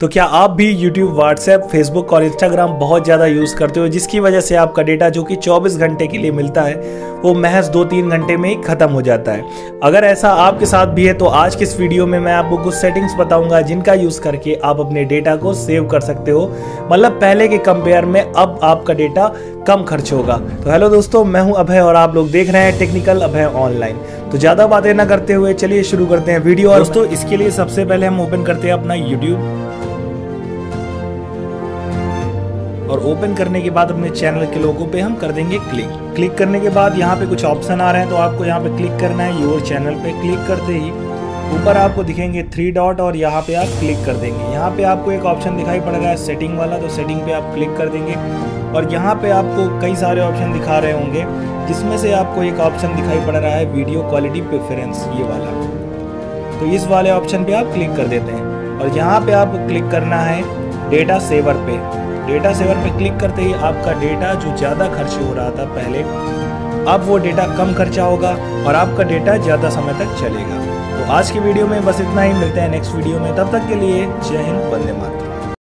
तो क्या आप भी YouTube, WhatsApp, Facebook और Instagram बहुत ज़्यादा यूज़ करते हो, जिसकी वजह से आपका डेटा जो कि 24 घंटे के लिए मिलता है वो महज 2-3 घंटे में ही ख़त्म हो जाता है। अगर ऐसा आपके साथ भी है तो आज की इस वीडियो में मैं आपको कुछ सेटिंग्स बताऊंगा जिनका यूज़ करके आप अपने डेटा को सेव कर सकते हो। मतलब पहले के कंपेयर में अब आपका डेटा कम खर्च होगा। तो हेलो दोस्तों, मैं हूं अभय और आप लोग देख रहे हैं टेक्निकल अभय ऑनलाइन। तो ज़्यादा बातें ना करते हुए चलिए शुरू करते हैं वीडियो। और दोस्तों इसके लिए सबसे पहले हम ओपन करते हैं अपना YouTube, और ओपन करने के बाद अपने चैनल के लोगो पे हम कर देंगे क्लिक करने के बाद यहाँ पे कुछ ऑप्शन आ रहे हैं, तो आपको यहाँ पे क्लिक करना है। योर चैनल पे क्लिक करते ही ऊपर आपको दिखेंगे 3 डॉट और यहाँ पे आप क्लिक कर देंगे। यहाँ पे आपको एक ऑप्शन दिखाई पड़ रहा है सेटिंग वाला, तो सेटिंग पे आप क्लिक कर देंगे और यहाँ पे आपको कई सारे ऑप्शन दिखा रहे होंगे, जिसमें से आपको एक ऑप्शन दिखाई पड़ रहा है वीडियो क्वालिटी प्रेफरेंस, ये वाला। तो इस वाले ऑप्शन पे आप क्लिक कर देते हैं और यहाँ पे आपको क्लिक करना है डेटा सेवर पे। डेटा सेवर पे क्लिक करते ही आपका डेटा जो ज़्यादा खर्च हो रहा था पहले, अब वो डेटा कम खर्चा होगा और आपका डेटा ज़्यादा समय तक चलेगा। तो आज की वीडियो में बस इतना ही, मिलते हैं नेक्स्ट वीडियो में। तब तक के लिए जय हिंद, वंदे मातरम।